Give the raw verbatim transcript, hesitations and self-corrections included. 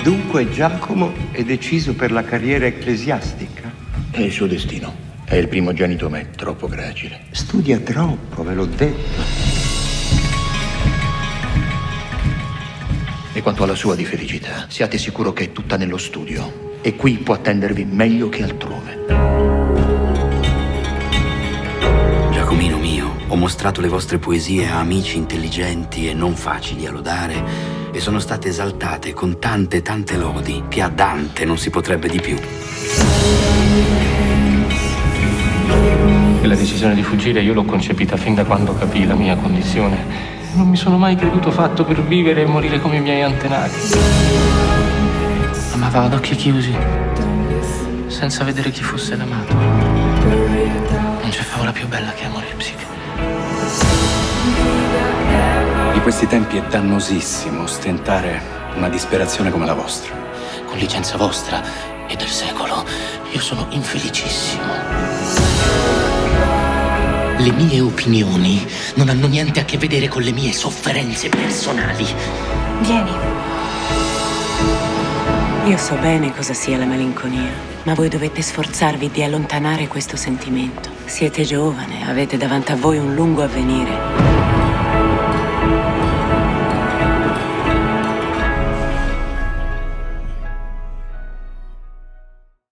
Dunque Giacomo è deciso per la carriera ecclesiastica? È il suo destino. È il primogenito, ma è troppo gracile. Studia troppo, ve l'ho detto. E quanto alla sua di felicità, siate sicuro che è tutta nello studio. E qui può attendervi meglio che altrove. Giacomino mio, ho mostrato le vostre poesie a amici intelligenti e non facili a lodare e sono state esaltate con tante tante lodi che a Dante non si potrebbe di più. E la decisione di fuggire io l'ho concepita fin da quando capii la mia condizione. Non mi sono mai creduto fatto per vivere e morire come i miei antenati. Amava ad occhi chiusi, senza vedere chi fosse l'amato. Non c'è favola più bella che amore e psiche. Di questi tempi è dannosissimo stentare una disperazione come la vostra. Con licenza vostra e del secolo, io sono infelicissimo. Le mie opinioni non hanno niente a che vedere con le mie sofferenze personali. Vieni. Io so bene cosa sia la malinconia, ma voi dovete sforzarvi di allontanare questo sentimento. Siete giovane, avete davanti a voi un lungo avvenire.